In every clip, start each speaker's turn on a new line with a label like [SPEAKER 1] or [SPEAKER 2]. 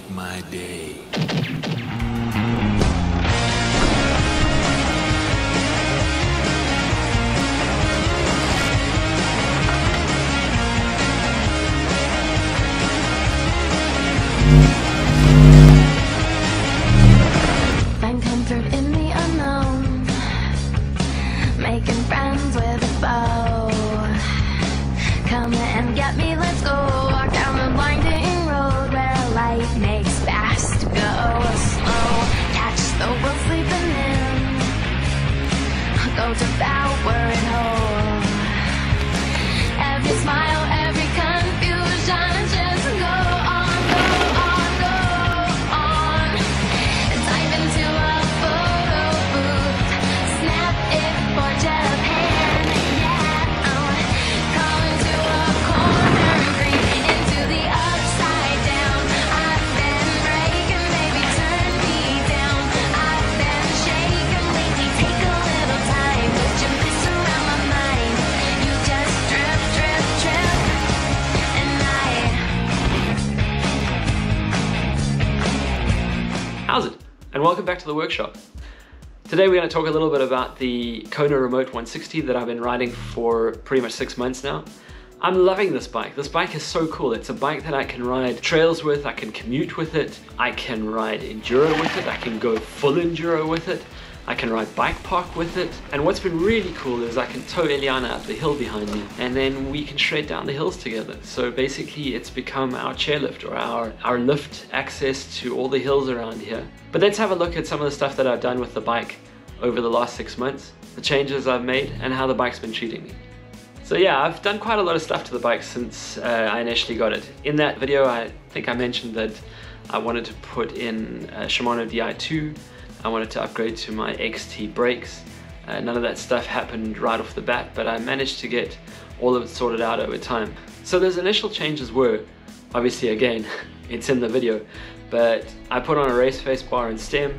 [SPEAKER 1] make my day.
[SPEAKER 2] Find comfort in the unknown, making friends with a foe. Come and get me, let's go. Walk down the blinding road where light makes fast go slow. Catch the world sleeping in, go devour and hold. Every smile, every confusion, just go on, go on, go on. Dive into a photo booth, snap it for Japan, yeah. Crawl into a corner and creep into the upside down. I've been breaking, baby, turn me down. I've been shaken lately, take a little time. Would you mess around my mind? You just drip, drip, drip, and
[SPEAKER 3] How's it? And welcome back to the workshop. Today we're going to talk a little bit about the Kona Remote 160 that I've been riding for pretty much 6 months now. I'm loving this bike. This bike is so cool. It's a bike that I can ride trails with, I can commute with it, I can ride enduro with it, I can go full enduro with it, I can ride bike park with it. And what's been really cool is I can tow Eliana up the hill behind me and then we can shred down the hills together. So basically it's become our chairlift or our lift access to all the hills around here. But let's have a look at some of the stuff that I've done with the bike over the last 6 months, the changes I've made and how the bike's been treating me. So yeah, I've done quite a lot of stuff to the bike since I initially got it. In that video I think I mentioned that I wanted to put in a Shimano Di2. I wanted to upgrade to my XT brakes. None of that stuff happened right off the bat, but I managed to get all of it sorted out over time. So those initial changes were, obviously again, it's in the video, but I put on a race face bar and stem,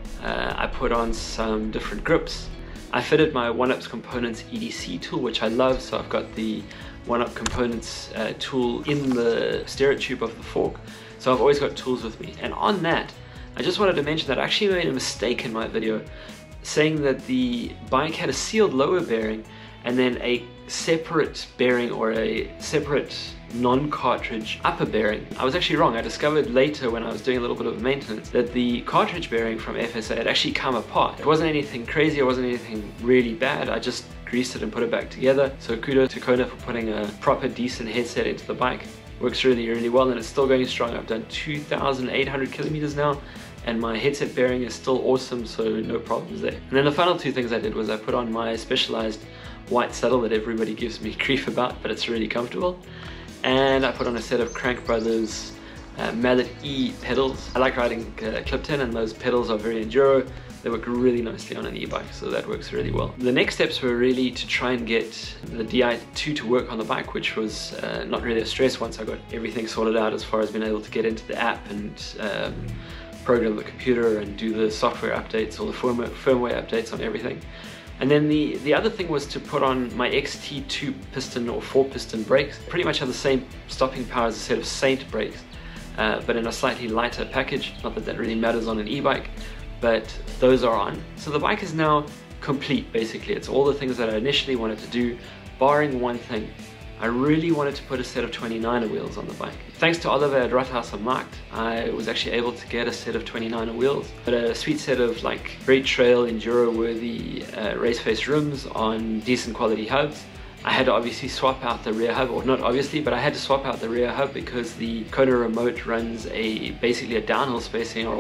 [SPEAKER 3] I put on some different grips, I fitted my 1UP Components EDC tool, which I love, so I've got the 1UP Components tool in the stereo tube of the fork, so I've always got tools with me. And on that, I just wanted to mention that I actually made a mistake in my video saying that the bike had a sealed lower bearing and then a separate bearing or a separate non-cartridge upper bearing. I was actually wrong. I discovered later when I was doing a little bit of maintenance that the cartridge bearing from FSA had actually come apart. It wasn't anything crazy, it wasn't anything really bad, I just greased it and put it back together. So kudos to Kona for putting a proper decent headset into the bike. Works really, really well and it's still going strong. I've done 2,800 kilometers now and my headset bearing is still awesome, so no problems there. And then the final two things I did was I put on my specialized white saddle that everybody gives me grief about, but it's really comfortable. And I put on a set of Crank Brothers Mallet E pedals. I like riding Clip-10 and those pedals are very enduro. They work really nicely on an e-bike, so that works really well. The next steps were really to try and get the Di2 to work on the bike, which was not really a stress once I got everything sorted out as far as being able to get into the app and program the computer and do the software updates or the firmware updates on everything. And then the other thing was to put on my XT2 piston or 4-piston brakes. Pretty much have the same stopping power as a set of Saint brakes, but in a slightly lighter package. Not that that really matters on an e-bike, but those are on. So the bike is now complete basically. It's all the things that I initially wanted to do, barring one thing. I really wanted to put a set of 29er wheels on the bike. Thanks to Oliver at Rathaus am Markt, I was actually able to get a set of 29er wheels, but a sweet set of like great trail enduro worthy race face rims on decent quality hubs. I had to obviously swap out the rear hub, or not obviously, but I had to swap out the rear hub because the Kona Remote runs basically a downhill spacing or a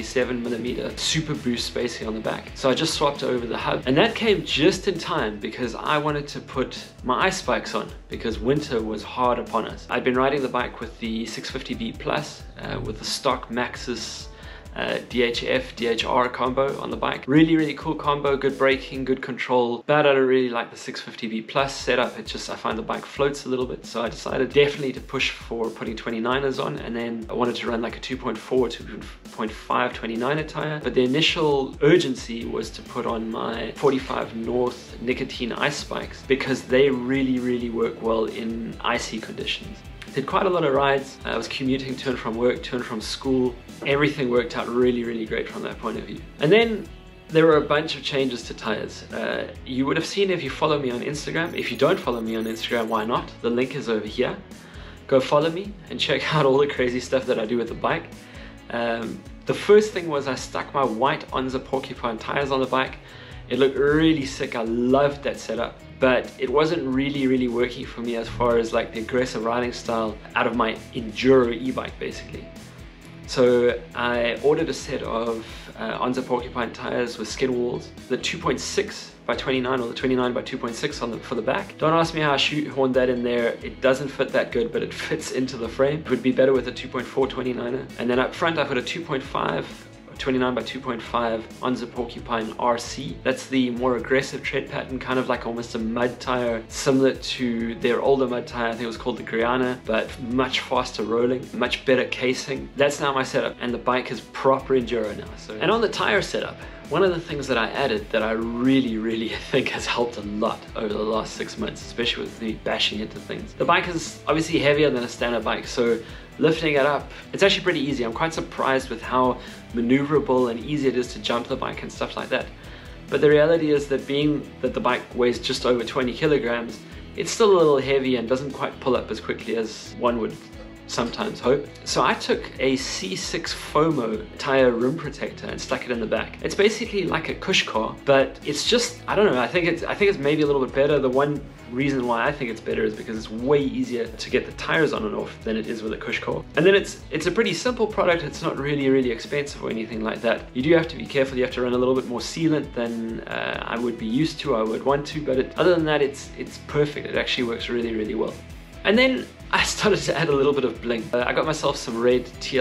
[SPEAKER 3] 157mm super boost spacing on the back. So I just swapped over the hub, and that came just in time because I wanted to put my ice spikes on because winter was hard upon us. I'd been riding the bike with the 650B Plus with the stock Maxxis DHF, DHR combo on the bike. Really cool combo, good braking, good control, but I don't really like the 650B Plus setup. I find the bike floats a little bit, so I decided definitely to push for putting 29ers on, and then I wanted to run like a 2.4, 2.5 29er tire, but the initial urgency was to put on my 45 North nicotine ice spikes because they really work well in icy conditions. Did quite a lot of rides. I was commuting to and from work, to and from school. Everything worked out really, really great from that point of view. And then there were a bunch of changes to tires. You would have seen if you follow me on Instagram. If you don't follow me on Instagram, why not? The link is over here. Go follow me and check out all the crazy stuff that I do with the bike. The first thing was I stuck my white Onza Porcupine tires on the bike. It looked really sick. I loved that setup, but it wasn't really working for me as far as like the aggressive riding style out of my Enduro e-bike basically. So I ordered a set of Onza Porcupine tires with skin walls, the 2.6 by 29 or the 29 by 2.6 for the back. Don't ask me how I shoehorned that in there. It doesn't fit that good, but it fits into the frame. It would be better with a 2.4 29er. And then up front I put a 2.5 29 by 2.5 Onza Porcupine RC. That's the more aggressive tread pattern, kind of like almost a mud tire, similar to their older mud tire. I think it was called the Griana, but much faster rolling, much better casing. That's now my setup, and the bike is proper Enduro now. And on the tire setup, one of the things that I added that I really think has helped a lot over the last 6 months, especially with me bashing into things. The bike is obviously heavier than a standard bike, so lifting it up, it's actually pretty easy. I'm quite surprised with how maneuverable and easy it is to jump the bike and stuff like that. But the reality is that being that the bike weighs just over 20 kilograms, it's still a little heavy and doesn't quite pull up as quickly as one would sometimes hope. So I took a C6 FOMO tire rim protector and stuck it in the back. It's basically like a cush car, but it's just, I don't know, I think it's maybe a little bit better. The one reason why I think it's better is because it's way easier to get the tires on and off than it is with a cush car. And then it's a pretty simple product. It's not really expensive or anything like that. You do have to be careful. You have to run a little bit more sealant than I would be used to, I would want to, but other than that, it's perfect. It actually works really well. And then I started to add a little bit of bling. I got myself some red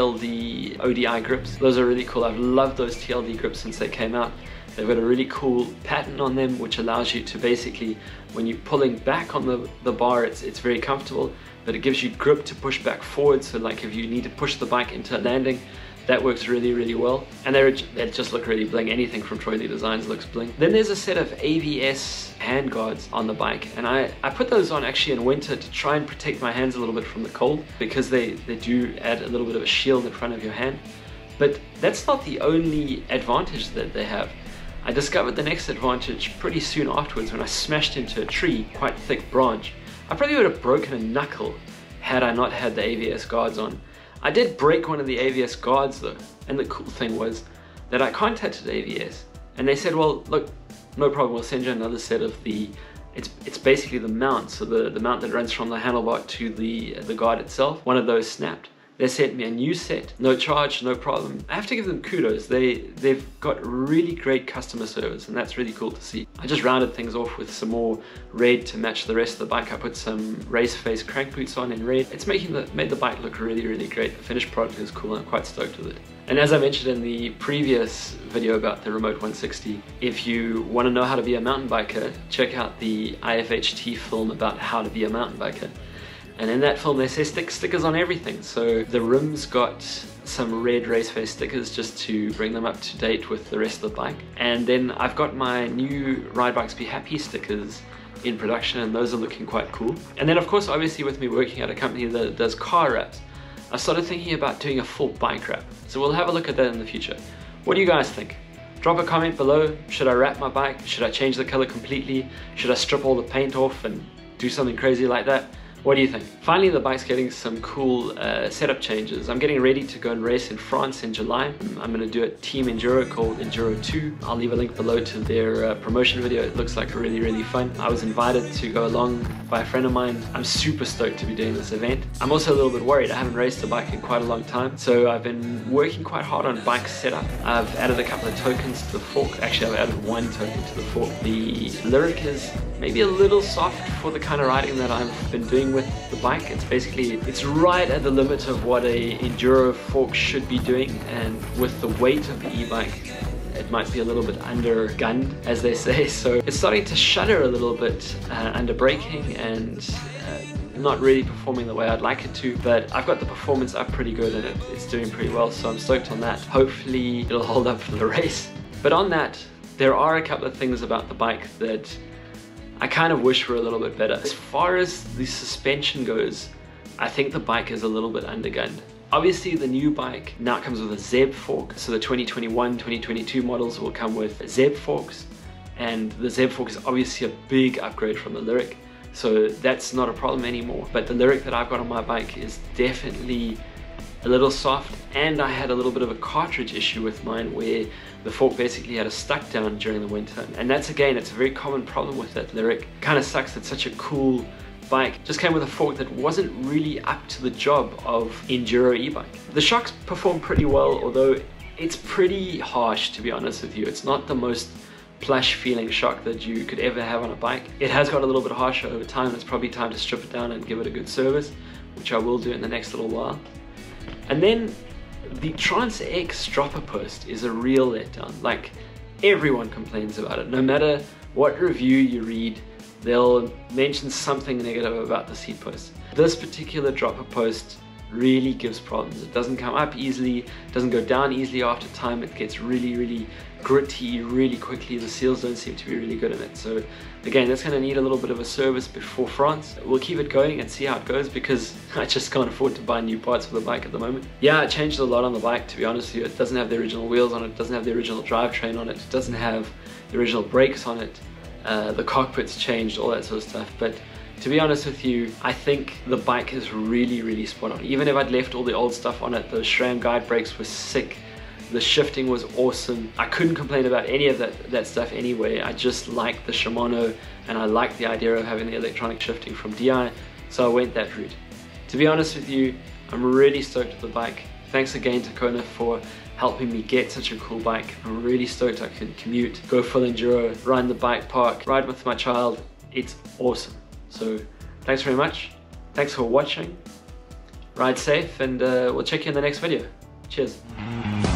[SPEAKER 3] TLD ODI grips. Those are really cool. I've loved those TLD grips since they came out. They've got a really cool pattern on them, which allows you to basically, when you're pulling back on the bar, it's very comfortable, but it gives you grip to push back forward. So like if you need to push the bike into a landing, that works really well. And they just look really bling. Anything from Troy Lee Designs looks bling. Then there's a set of AVS hand guards on the bike, and I put those on actually in winter to try and protect my hands a little bit from the cold, because they do add a little bit of a shield in front of your hand. But that's not the only advantage that they have. I discovered the next advantage pretty soon afterwards when I smashed into a tree, quite thick branch. I probably would have broken a knuckle had I not had the AVS guards on. I did break one of the AVS guards though, and the cool thing was that I contacted AVS and they said, well, look, no problem, we'll send you another set of it's basically the mount, so the mount that runs from the handlebar to the guard itself. One of those snapped. They sent me a new set, no charge, no problem. I have to give them kudos. They've got really great customer service, and that's really cool to see. I just rounded things off with some more red to match the rest of the bike. I put some race face crank boots on in red. It's made the bike look really great. The finished product is cool, and I'm quite stoked with it. And as I mentioned in the previous video about the Remote 160, if you want to know how to be a mountain biker, check out the IFHT film about how to be a mountain biker. And in that film they say stick stickers on everything. So the rims got some red race face stickers just to bring them up to date with the rest of the bike. And then I've got my new Ride Bikes Be Happy stickers in production, and those are looking quite cool. And then of course, obviously with me working at a company that does car wraps, I started thinking about doing a full bike wrap. So we'll have a look at that in the future. What do you guys think? Drop a comment below. Should I wrap my bike? Should I change the color completely? Should I strip all the paint off and do something crazy like that? What do you think? Finally, the bike's getting some cool setup changes. I'm getting ready to go and race in France in July. I'm going to do a team Enduro called Enduro 2. I'll leave a link below to their promotion video. It looks like really fun. I was invited to go along by a friend of mine. I'm super stoked to be doing this event. I'm also a little bit worried. I haven't raced a bike in quite a long time, so I've been working quite hard on bike setup. I've added a couple of tokens to the fork. Actually, I've added one token to the fork. The lyric is maybe a little soft for the kind of riding that I've been doing with the bike. It's right at the limit of what a Enduro fork should be doing, and with the weight of the e-bike, it might be a little bit under-gunned, as they say. So it's starting to shudder a little bit under braking and not really performing the way I'd like it to, but I've got the performance up pretty good and it's doing pretty well, so I'm stoked on that. Hopefully it'll hold up for the race. But on that, there are a couple of things about the bike that I kind of wish were a little bit better. As far as the suspension goes, I think the bike is a little bit undergunned. Obviously the new bike now comes with a ZEB fork, so the 2021, 2022 models will come with ZEB forks, and the ZEB fork is obviously a big upgrade from the Lyric, so that's not a problem anymore. But the Lyric that I've got on my bike is definitely a little soft, and I had a little bit of a cartridge issue with mine where the fork basically had a stuck down during the winter, and that's, again, it's a very common problem with that Lyric. Kind of sucks that such a cool bike just came with a fork that wasn't really up to the job of Enduro e-bike. The shocks perform pretty well, although it's pretty harsh, to be honest with you. It's not the most plush feeling shock that you could ever have on a bike. It has got a little bit harsher over time, and it's probably time to strip it down and give it a good service, which I will do in the next little while. And then the Trans X dropper post is a real letdown. Like, everyone complains about it. No matter what review you read, they'll mention something negative about the seat post. This particular dropper post really gives problems. It doesn't come up easily, it doesn't go down easily after time, it gets really gritty really quickly. The seals don't seem to be really good in it. So again, that's going to need a little bit of a service before France. We'll keep it going and see how it goes, because I just can't afford to buy new parts for the bike at the moment. Yeah, it changed a lot on the bike, to be honest with you. It doesn't have the original wheels on it, it doesn't have the original drivetrain on it, it doesn't have the original brakes on it. The cockpit's changed, all that sort of stuff. But to be honest with you, I think the bike is really spot on. Even if I'd left all the old stuff on it, those SRAM guide brakes were sick. The shifting was awesome. I couldn't complain about any of that stuff anyway. I just liked the Shimano, and I liked the idea of having the electronic shifting from DJI, so I went that route. To be honest with you, I'm really stoked with the bike. Thanks again to Kona for helping me get such a cool bike. I'm really stoked I can commute, go full enduro, ride in the bike park, ride with my child. It's awesome. So thanks very much. Thanks for watching. Ride safe, and we'll check you in the next video. Cheers.